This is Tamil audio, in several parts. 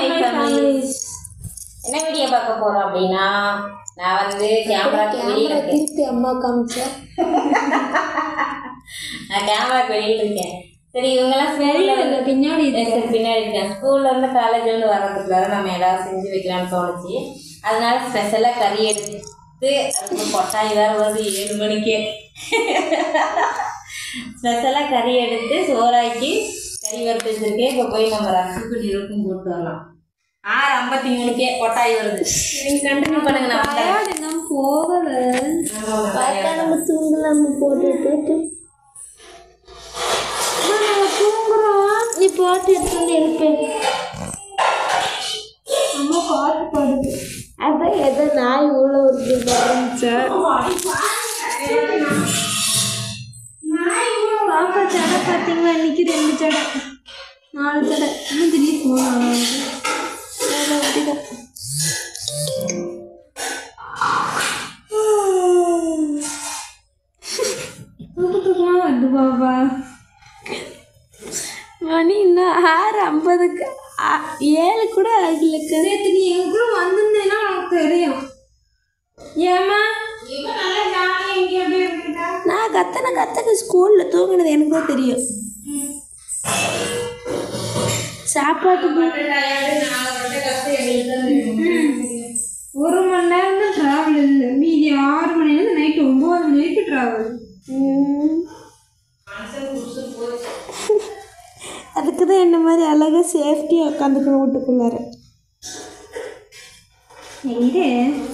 என்ன வீடியோ பார்க்க போறோம் அப்படின்னா, நான் வந்து கேமராக்கு வெளியில திருப்பி அம்மா காமிச்சேன். நான் கேமராக்கு வெளியில இருக்கேன். சரி, இவங்கெல்லாம் பின்னாடி இருக்கேன். ஸ்கூல்ல இருந்து காலேஜ்ல இருந்து வர்றதுக்குள்ளார நம்ம ஏதாவது செஞ்சு வைக்கலாம்னு தோணுச்சு. அதனால ஸ்பெஷலா கறி எடுத்து அதுக்கு கொட்டாய் வேற வருது 7 மணிக்கு. ஸ்பெஷலாக கறி எடுத்து சோறாக்கி கறி வறுத்து வச்சிருக்கேன். இப்போ போய் நம்ம ரசத்துக்கு நிறுக்கும் போட்டு வரலாம். 6:53 கொட்டாய் வருது. நீங்கள் கண்டினியூ பண்ணுங்க. நான் போகலை, நம்ம தூங்கலாம் போட்டுட்டு தூங்குறோம். நீ பாட்டு எடுத்து எழுப்பேன். அம்மா பாட்டு பாடுது. அதான் எதோ நாய் உள்ள ஒரு ஆரம்பிச்சேன். பாப்பா சடை பார்த்தீங்களா? இன்னைக்கு 2 சடை 4 சடை இன்னும் திடீர்னு போகலாம். வந்து பாப்பா மணி இன்னும் 6:50க்கு 7 கூட ஆகலக்கா. நேற்று நீ எங்க கூட வந்திருந்தேன்னா உனக்கு தெரியும். ஏமா நான் கத்தனை ஸ்கூலில் தூங்கினது எனக்கு தான் தெரியும். சாப்பாட்டு 1 மணி நேரம் தான் ட்ராவல் இல்லை. மீதி 6 மணிலேருந்து நைட்டு 9 மணி வரைக்கும் ட்ராவல். அதுக்கு தான் என்ன மாதிரி அழகாக சேஃப்டியாக உட்காந்துக்கணும் வீட்டுக்குள்ளார. இது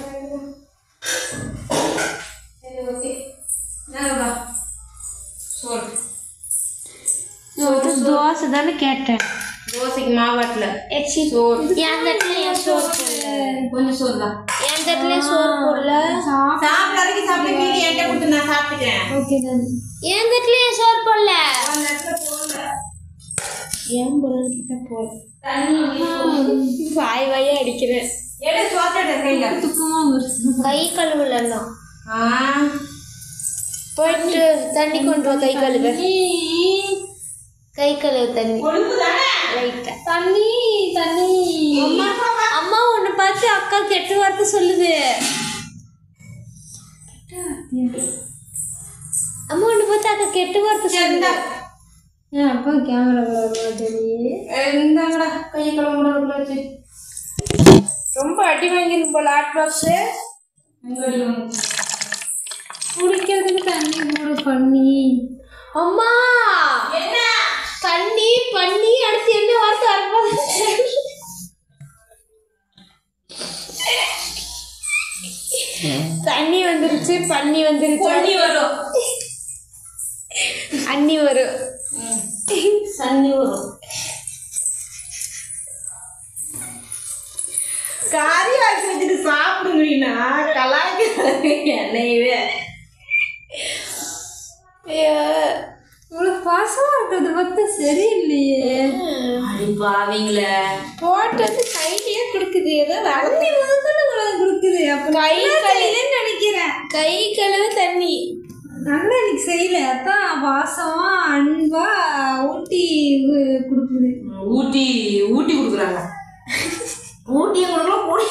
தோசை தானே கேட்டேன். தோசைக்கு மாவாட்டில் கொஞ்சம் சோறு தான். என் தட்டுலேயே சோறு போடல. சாப்பிட்றதுக்கு சாப்பிட்டு மீதி என்கிட்ட கொடுத்து நான் சாப்பிட்டுக்கிறேன். ஓகே தான். என் தட்டுலேயே சோறு போடல. ஏன் போலக்கிட்ட போல வாய் வாயே அடிக்கிறேன். கை கழுவுலாம் போயிட்டு தண்ணி கொண்டு வா. கை கழுவு தண்ணி லைட்டா தண்ணி. அம்மா உன்னை பார்த்து அக்கா கெட்ட வார்த்தை சொல்லுது. அம்மா உன்னை பார்த்து அக்கா கெட்ட வார்த்தை சொல்லுது. ஏன் அப்பா கேமரா இருந்தாங்கடா கை கழுவுடா வச்சு ரொம்ப அடி வாங்கிடும் போல. ஹாட் பாக்ஸு குடிக்கிறதுக்கு தண்ணி கூட பண்ணி. அம்மா என்ன தண்ணி பண்ணி அடுத்து என்ன வார்த்தை வரப்போது? தண்ணி வந்துருச்சு, பண்ணி வந்துருச்சு, பண்ணி வரும், அண்ணி வரும், சன்னி வரும். காரி வாங்கி வச்சுட்டு சாப்பிடுங்கண்ணா கலாய்க்கு என்னையவே. இவ்வளோ பாசமாக இருக்கிறது பார்த்தா சரியில்லையே. அப்படி பாவீங்கள போட்டது கையிலேயே கொடுக்குது. ஏதோ தண்ணி முதல்ல கொடுக்குது. அப்போ கை கழுவுன்னு நினைக்கிறேன். கை கழுவு தண்ணி நல்லா எனக்கு செய்யல. அதான் பாசமா அன்பா ஊட்டி கொடுக்குது. ஊட்டி கொடுக்குறாங்க. ஊட்டியும் கொடுக்கலாம் கூடி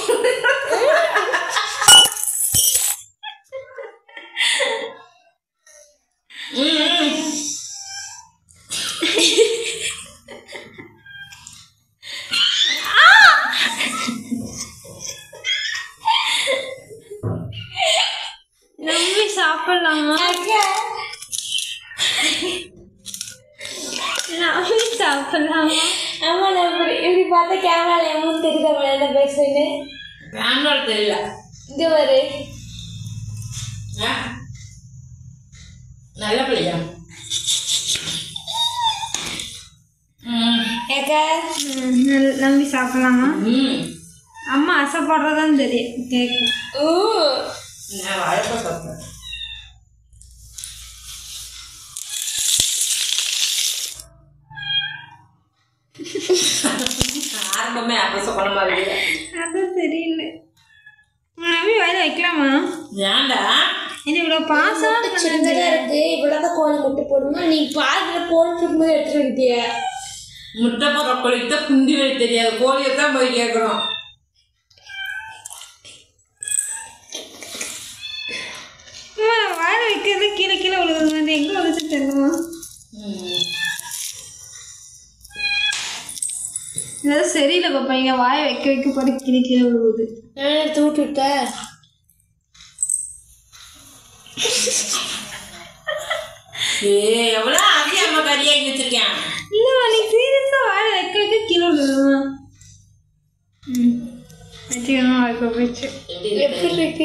நம்பி சாப்பிடலாமா? நம்பி சாப்பிடலாமா? ஆமா, நான் இப்படி பார்த்தா கேமரால எவ்வளவு தெரியுது என்ன பேசுன்னு. கேமரா தெரியல. இங்க வரு. நல்ல பிள்ளையா நம்பி சாப்பிடலாமா? அம்மா ஆசைப்படுறதான் தெரியும் கேட்கும். நான் வாழைப்பா சாப்பிட்டேன். ஆரம்பமே அப்ப சொன்ன மாதிரி அதான் தெரியல. நம்பி வாயில வைக்கலாமா? ஏன்டா என்ன இவ்வளோ பாசம் சின்னதாக இருக்கு. இவ்வளோதான் கோழி முட்டை போடுமா? நீ பாதியில் கோழி போடும்போது எடுத்துட்டு வந்துட்டிய. முட்டை போடுற கோழிக்கு தான் குண்டி வழி தெரியாது, கோழியை தான் போய் கேட்குறோம். வாழை வைக்கிறது கீழே கீழே விழுகுது, எங்கே விழுச்சு தெரியுமா? ஏதாவது சரியில்லை பாப்பா, இங்கே வாயை வைக்க வைக்க போகிற கீழே கீழே விழுகுது. எடுத்து விட்டுட்ட எவ்வளோ அதிகமாக கறியாக்கி வச்சிருக்கேன். இல்லைம்மா நீ சீரியஸாக வாழை வைக்க வைக்க கீழே விழுகுதுமா. வச்சுக்கணும் வாய்ப்பு போயிடுச்சு. எப்படி இருக்கு?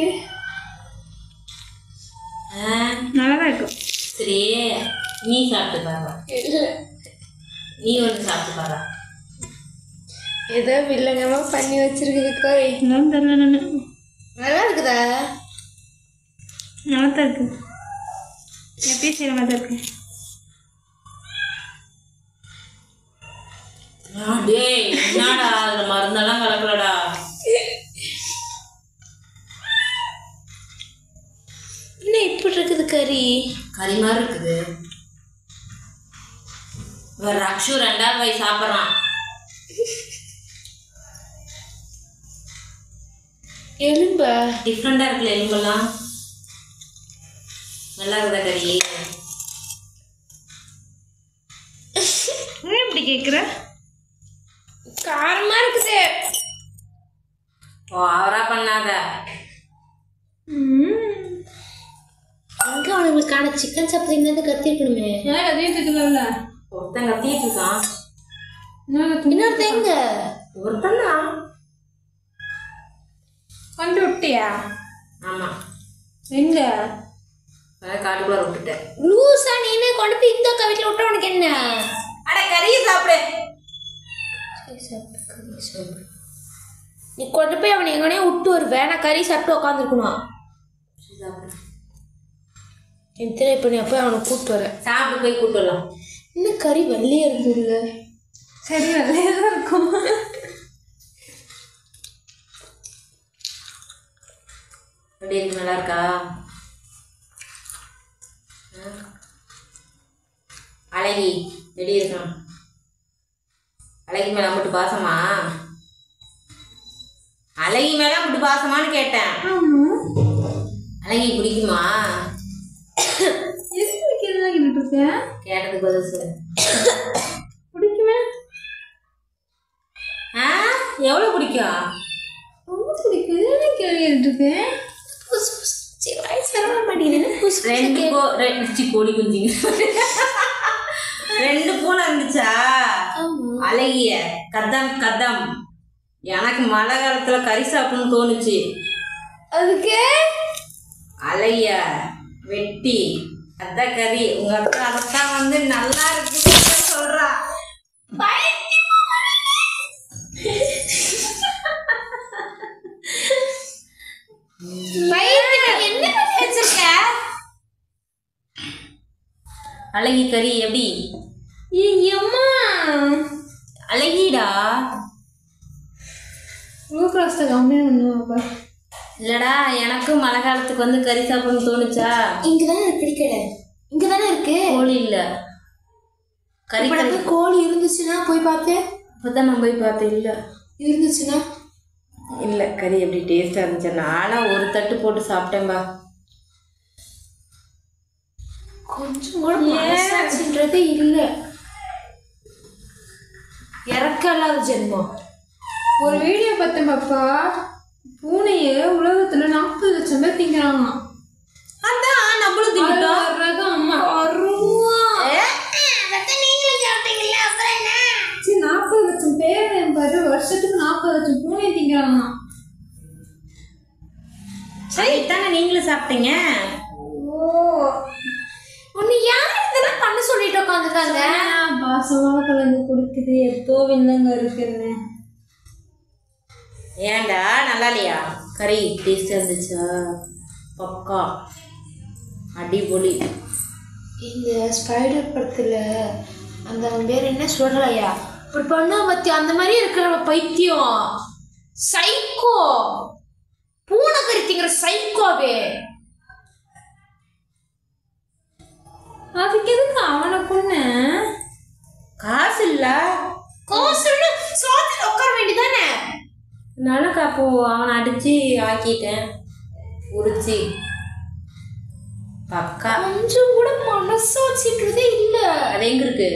நல்லா தான் இருக்கும். சரி நீ சாப்பிட்டு பாரு. இல்லை நீ ஒன்று சாப்பிட்டு பாரு. ஏதோ வில்லங்கமா பண்ணி வச்சிருக்குது கோழி. என்னன்னு தெரியல. நான் நல்லா இருக்குதா? நல்லா தான் இருக்கு. எப்பயும் செய்கிற மாதிரி தான் இருக்கு. டேய் என்னடா அதில் மருந்தெல்லாம் கலக்கலடா. என்ன இப்படி இருக்குது கறி? கறி மாதிரி இருக்குது. இவர் ரக்ஷு 2வது வயசு சாப்பிட்றான். எலும்பா டிஃப்ரெண்டாக இருக்குல்ல எலும்பெல்லாம். நல்லா இருக்குதா கறி? ஏன் இப்படி கேட்குற? காரமாக இருக்குது. ஓ அவரா பண்ணாத. அங்கே அவனுங்களுக்கான சிக்கன் சாப்பிட்றீங்க கத்திருக்கணுமே. ஏன் கத்திட்டு இருக்கல? ஒருத்தன் கத்திட்டு இருக்கான். இன்னொருத்தன் எங்க? ஒருத்தனா கொண்டு விட்டியா? ஆமாம். எங்க? காட்டுக்குள்ள விட்டுட்டேன். லூசா நீனே கொண்டு போய் இந்த வீட்டில் விட்ட உனக்கு என்ன? அட கறியை சாப்பிடு. நீ கொண்டு போய் அவனை எங்கனே விட்டு வருவேன். நான் கறி சாப்பிட்டு உட்காந்துருக்கணும். என் தெரிய இப்போ நீ அப்போ அவனை கூப்பிட்டு வரேன். சாப்பிட்டு போய் கூப்பிட்டு வரலாம். இன்னும் கறி வெள்ளையாக இருக்குதுல்ல? சரி வெள்ளையாக தான் இருக்கும். எப்படி இருக்கு? நல்லா இருக்கா? அழகி எப்படி இருக்கான்? அழகி மேலே மட்டும் பாசமா? அழகி மேலே மட்டும் பாசமானு கேட்டேன். அழகி பிடிக்குமா? கேட்டதுக்கு பதில் சொல்லு. பிடிக்குமே. எவ்வளோ பிடிக்கும்? ரொம்ப பிடிக்குது. கேள்வி இருக்கேன். கோழி குஞ்சிங்க 2 பூனை இருந்துச்சா? அழகிய கதம் கதம். எனக்கு மழை காலத்துல கறி சாப்பிடணும்னு தோணுச்சு. அதுக்கு அழகிய வெட்டி அதான் கறி. உங்க அக்கா அதைத்தான் வந்து நல்லா இருக்குன்னு சொல்றா. அழகி கறி எப்படி? அழகிடா. இல்லடா எனக்கும் மழை காலத்துக்கு வந்து கறி சாப்பிடணும்னு தோணுச்சா? இங்கதானே இருக்கு கடை. இங்கதானே இருக்கு. கோழி இல்ல கறி. கோழி இருந்துச்சுன்னா போய் பார்த்தேன். இப்பதான் நான் போய் பார்த்தேன். இல்ல இருந்துச்சுன்னா இல்ல. கறி எப்படி டேஸ்டா இருந்துச்சு? நானா ஒரு தட்டு போட்டு சாப்பிட்டேன்பா. கொஞ்சம் கூட மனசாட்சின்றதே இல்லை. இறக்கலாத ஜென்மம். ஒரு வீடியோ பார்த்தேன் பாப்பா. பூனைய உலகத்துல 40 லட்சம் பேர் திங்கிறாங்க. அதான் நம்மளும் திங்கிட்டோம். அம்மா 40 லட்சம் பேர் பாரு. வருஷத்துக்கு 40 லட்சம் பூனை திங்கிறாங்க. சரி தானே நீங்களும் சாப்பிட்டீங்க. ஓ உன்னை யார் இதெல்லாம் பண்ண சொல்லிட்டு உட்காந்துருக்காங்க? பாசமாக கலந்து கொடுக்குது. எத்தோ வில்லங்க இருக்குன்னு. ஏன்டா நல்லா இல்லையா கறி? டேஸ்டாக இருந்துச்சா? பக்கா அடிபொலி. இந்த ஸ்பைடர் படத்தில் அந்த பேர் என்ன சொல்கிறாயா? இப்படி பண்ணா பத்தி அந்த மாதிரி இருக்கிற பைத்தியம். சைக்கோ. பூனை கறி திங்கிற சைக்கோவே. அதுக்கு எதுக்கு அவனை பொண்ணு? காசு இல்ல. காசு சோத்துல உட்கார வேண்டியதானே. நானும் அப்போ அவனை அடிச்சு ஆக்கிட்டேன் உரிச்சி. பக்கா கொஞ்சம் கூட மனசாட்சின்றதே இல்ல. அது எங்க இருக்கு?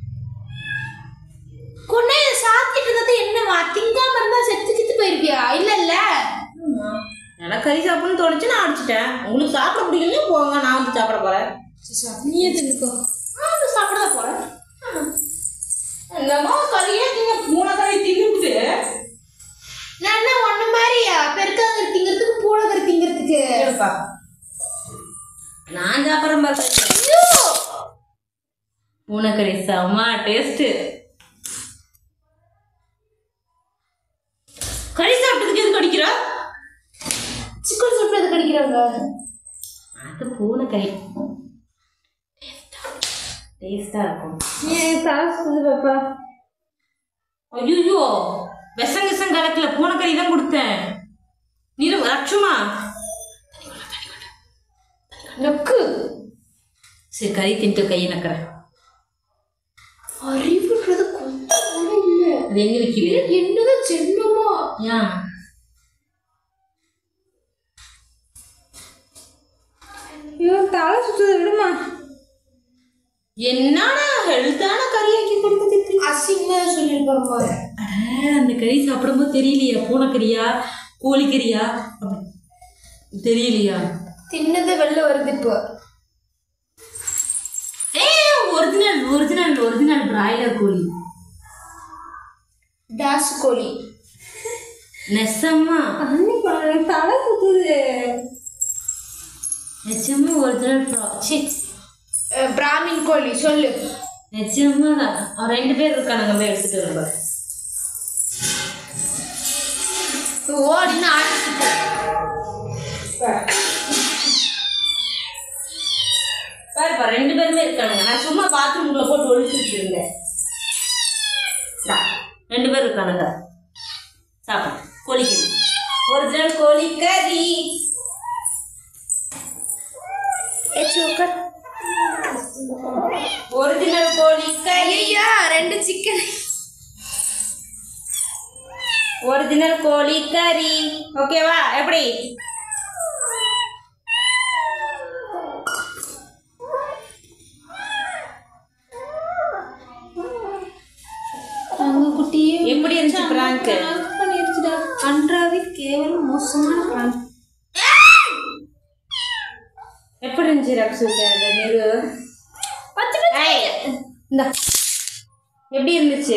கொண்டே சாத்திட்டு இருந்தது என்னவா? திங்காம இருந்தா செத்து செத்து போயிருப்பியா? இல்ல இல்ல எனக்கு கறி சாப்பிடணும்னு தோணுச்சு, நான் அடிச்சிட்டேன். உங்களுக்கு சாப்பிட பிடிக்கலையும் போங்க, நான் வந்து சாப்பிட போறேன். நீயே தின்னுக்கோ. சாப்பிட போறேன். என்னமோ கறியே நீங்க 3 கறி திங்குது. நான் என்ன ஒண்ணு மாதிரியா பெருக்காங்க திங்கிறதுக்கு பூனை திங்கிறதுக்கு? நான் சாப்பிட்றேன் பாரு. பூனைக்கறி செம்ம டேஸ்ட். கறி சாப்பிட்டதுக்கு எதுக்கு அடிக்கிறா? சிக்கன் சாப்பிட்டு எதுக்கு அடிக்கிறாங்க? அது பூனைக்கறி டேஸ்டா இருக்கும். பாப்பா ஐயோ விஷம் கிசம் கலக்கல, பூனைக்கறி தான் கொடுத்தேன். நீரு லட்சுமா நக்கு. சரி கறி தின்ட்டு கையை நக்கிறேன். அறிவுன்றது கொஞ்சம் இல்ல. அது எங்க விற்கிது? என்னதான் ஜென்மமா? ஏன் தலை சுத்தது விடுமா? என்னன்னா ஹெல்த்தான கறியாக்கி கொடுத்து அசிங்கமா சொல்லிருப்பாருமா. அந்த கறி சாப்பிடும்போது தெரியலையா பூனைக்கறியா கோழிக்கறியா தெரியலையா? தின்னது வெளில வருது இப்போ. ஒரிஜினல் ஒரிஜினல் ஒரிஜினல் பிராய்லர் கோழி, டாஸ் கோழி. நெசமா தண்ணி தலை சுத்துது. நிஜமா ஒரிஜினல் பிராமின் கோழி சொல்லு. நிஜமா தான். அவன் 2 பேர் இருக்கானுங்க, போய் எடுத்துட்டு வருவாரு. ஓடினா பாருப்பா 2 பேருமே இருக்கானுங்க. நான் சும்மா பாத்ரூம்குள்ள போட்டு ஒழிச்சுட்டு இருந்தேன். 2 பேர் இருக்கானுங்க. சாப்பிடு கோழிக்கறி, ஒரிஜினல் கோழிக்கறி. ஒரிஜினல் கோழிக்கறி. 2 சிக்கன். ஒரிஜினல் கோழிக்கறி. ஓகேவா? எப்படி? எப்படி இருந்துச்சு பிராங்க்? பண்ணிருச்சுடா. அன்றாவே கேவலம் மோசமான பிராங்க். எப்படி இருந்துச்சு ரக்ஷு? நிறு எப்படி இருந்துச்சு?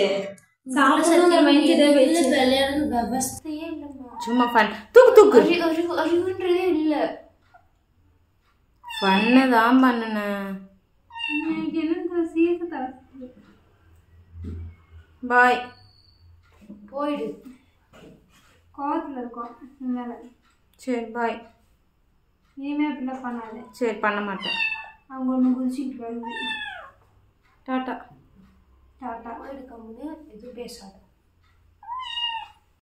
சும்மா ஃபன். தூக்கு தூக்கு. அறிவுன்றதே இல்ல. ஃபன்னதான் பண்ணுனேன். பாய். போயிடு. கோவத்தில் இருக்கோம். சரி பாய். இனிமே அப்படிலாம் பண்ணாது. சரி பண்ண மாட்டேன். அவங்க ஒன்று குதிச்சுட்டு வருது. டாட்டா. டாட்டா. எடுக்கும் போது எதுவும் பேசாது.